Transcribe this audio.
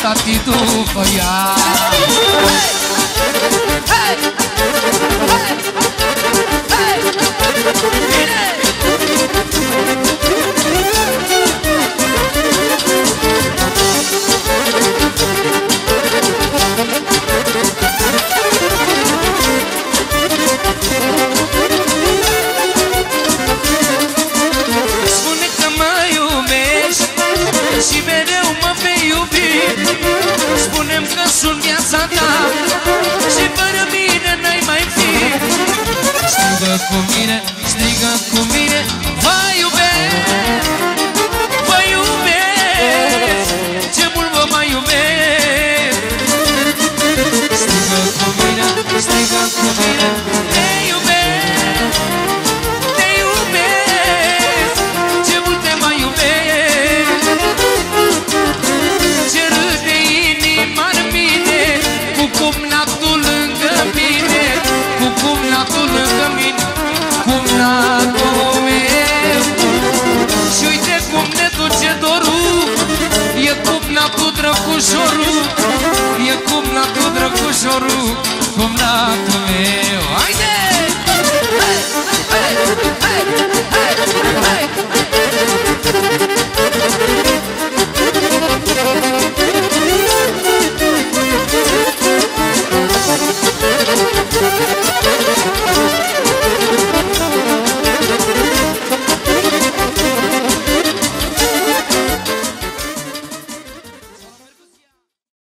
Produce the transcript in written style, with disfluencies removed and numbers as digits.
tati după ea. Spune că mă iubești și mereu mă vei iubi. Spune-mi că sunt viața ta și fără mine n-ai mai fi. Strigă cu mine, strigă cu mine, Vă iubesc, vă iubesc, ce mult vă mai iubesc. strigă cu mine, strigă cu mine. Te iubesc, te iubesc, ce mult te mai iubesc. Ce râde inima în mine, cu cumnatul lângă mine, cu cumnatul lângă mine, cumnatul meu. Și uite cum ne duce dorul, e cumnatul drăgușorul, e cumnatul drăgușorul, cumnatul meu. Haide!